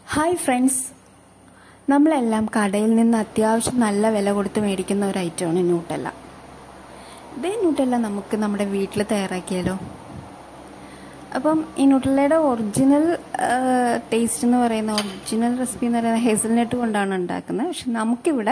Hi friends, നമ്മളെല്ലാം കടയിൽ നിന്ന് അത്യാവശ്യം നല്ല വില കൊടുത്ത് മേടിക്കുന്ന ഒരു ഐറ്റമാണ് ന്യൂട്ടെല്ല. ഇതേ ന്യൂട്ടെല്ല നമുക്ക് നമ്മുടെ വീട്ടിൽ തയ്യാറാക്കിയാലോ? അപ്പം ഈ ന്യൂട്ടെല്ലയുടെ ഒറിജിനൽ ടേസ്റ്റ് എന്ന് പറയുന്ന ഒറിജിനൽ റെസിപ്പി എന്ന് പറയുന്നത് ഹേസൽനട്ട് കൊണ്ടാണ് ഉണ്ടാക്കുന്നത്. പക്ഷെ നമുക്കിവിടെ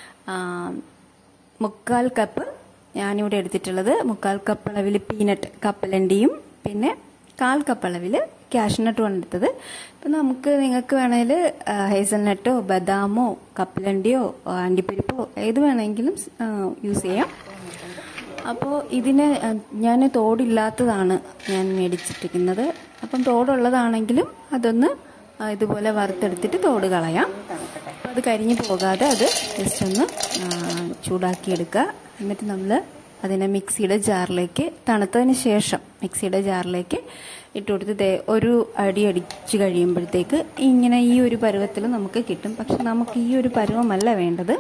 3/4 കപ്പ് ഞാനിവിടെ എടുത്തിട്ടുള്ളത് 3/4 കപ്പ് അളവിൽ പീനട്ട് കപ്പലണ്ടിയും പിന്നെ 1/4 കപ്പ് അളവിൽ കാഷ്നട്ടുമാണ് എടുത്തത്. ഇപ്പം നിങ്ങൾക്ക് വേണമെങ്കിൽ ഹേസൽനട്ടോ ബദാമോ കപ്പലണ്ടിയോ അണ്ടിപ്പരിപ്പോ ഏത് വേണമെങ്കിലും യൂസ് ചെയ്യാം. അപ്പോൾ ഇതിന് ഞാൻ തോടില്ലാത്തതാണ് ഞാൻ മേടിച്ചിട്ടിരിക്കുന്നത്. അപ്പം തോടുള്ളതാണെങ്കിലും അതൊന്ന് ഇതുപോലെ വറുത്തെടുത്തിട്ട് തോട് കളയാം. അപ്പോൾ അത് കരിഞ്ഞു പോകാതെ അത് ജസ്റ്റ് ഒന്ന് ചൂടാക്കിയെടുക്കുക. എന്നിട്ട് നമ്മൾ അതിനെ മിക്സിയുടെ ജാറിലേക്ക് തണുത്തതിന് ശേഷം മിക്സിയുടെ ജാറിലേക്ക് ഇട്ട് കൊടുത്ത് ഒരു അടി അടിച്ച് കഴിയുമ്പോഴത്തേക്ക് ഇങ്ങനെ ഈ ഒരു പരുവത്തിൽ നമുക്ക് കിട്ടും. പക്ഷെ നമുക്ക് ഈ ഒരു പരുവമല്ല വേണ്ടത്.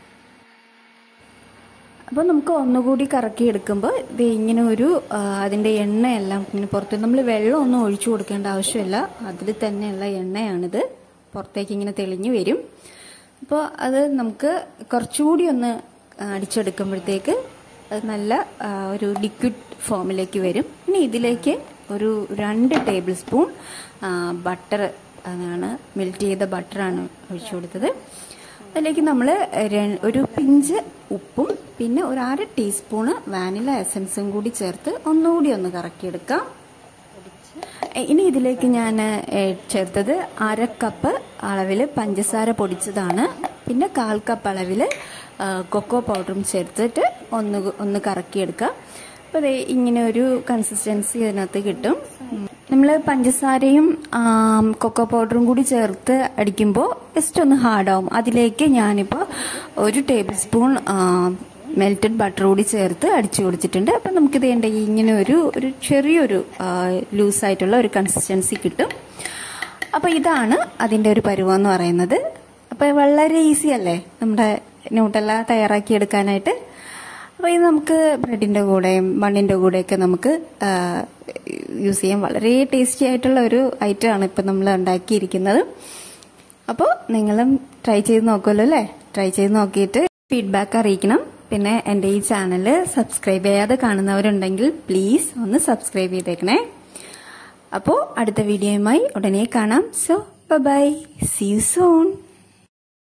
അപ്പോൾ നമുക്ക് ഒന്നുകൂടി കറക്കി എടുക്കുമ്പോൾ ഇത് ഇങ്ങനെ ഒരു അതിൻ്റെ എണ്ണയെല്ലാം ഇങ്ങനെ പുറത്ത് നമ്മൾ വെള്ളമൊന്നും ഒഴിച്ചു കൊടുക്കേണ്ട ആവശ്യമില്ല. അതിൽ തന്നെയുള്ള എണ്ണയാണിത്, പുറത്തേക്ക് ഇങ്ങനെ തെളിഞ്ഞു വരും. അപ്പോൾ അത് നമുക്ക് കുറച്ചുകൂടി ഒന്ന് അടിച്ചെടുക്കുമ്പോഴത്തേക്ക് അത് നല്ല ഒരു ലിക്വിഡ് ഫോമിലേക്ക് വരും. ഇനി ഇതിലേക്ക് ഒരു 2 ടേബിൾ സ്പൂൺ ബട്ടർ ആണ്, മെൽറ്റ് ചെയ്ത ബട്ടറാണ് ഒഴിച്ചു കൊടുത്തത്. അതിലേക്ക് നമ്മൾ ഒരു പിഞ്ച് ഉപ്പും പിന്നെ ഒരു 1/2 ടീസ്പൂണ് വാനില എസൻസും കൂടി ചേർത്ത് ഒന്നുകൂടി ഒന്ന് കറക്കിയെടുക്കാം. ഇനി ഇതിലേക്ക് ഞാൻ ചേർത്തത് 1/2 കപ്പ് അളവിൽ പഞ്ചസാര പൊടിച്ചതാണ്. പിന്നെ 1/4 കപ്പ് അളവിൽ കൊക്കോ പൗഡറും ചേർത്തിട്ട് ഒന്ന് കറക്കിയെടുക്കുക. അപ്പോൾ ഇങ്ങനെ ഒരു കൺസിസ്റ്റൻസി അതിനകത്ത് കിട്ടും. നമ്മൾ പഞ്ചസാരയും കൊക്കോ പൗഡറും കൂടി ചേർത്ത് അടിക്കുമ്പോൾ ജസ്റ്റ് ഒന്ന് ഹാർഡാവും. അതിലേക്ക് ഞാനിപ്പോൾ 1 ടേബിൾ സ്പൂൺ മെൽറ്റഡ് ബട്ടർ കൂടി ചേർത്ത് അടിച്ചു കൊടുത്തിട്ടുണ്ട്. അപ്പം നമുക്കിത് ഇങ്ങനെ ഒരു ചെറിയൊരു ലൂസായിട്ടുള്ള ഒരു കൺസിസ്റ്റൻസി കിട്ടും. അപ്പോൾ ഇതാണ് അതിൻ്റെ ഒരു പരുവം എന്ന് പറയുന്നത്. അപ്പോൾ വളരെ ഈസി അല്ലേ നമ്മുടെ ന്യൂട്ടെല്ല തയ്യാറാക്കിയെടുക്കാനായിട്ട്? അപ്പോൾ ഇത് നമുക്ക് ബ്രെഡിൻ്റെ കൂടെയും ബണ്ണിൻ്റെ കൂടെയൊക്കെ നമുക്ക് യൂസ് ചെയ്യാം. വളരെ ടേസ്റ്റി ആയിട്ടുള്ള ഒരു ഐറ്റമാണ് ഇപ്പം നമ്മൾ ഉണ്ടാക്കിയിരിക്കുന്നത്. അപ്പോൾ നിങ്ങളും ട്രൈ ചെയ്ത് നോക്കുമല്ലോ അല്ലേ? ട്രൈ ചെയ്ത് നോക്കിയിട്ട് ഫീഡ്ബാക്ക് അറിയിക്കണം. പിന്നെ എൻ്റെ ഈ ചാനൽ സബ്സ്ക്രൈബ് ചെയ്യാതെ കാണുന്നവരുണ്ടെങ്കിൽ പ്ലീസ് ഒന്ന് സബ്സ്ക്രൈബ് ചെയ്തേക്കണേ. അപ്പോൾ അടുത്ത വീഡിയോയുമായി ഉടനെ കാണാം. So bye, see you soon.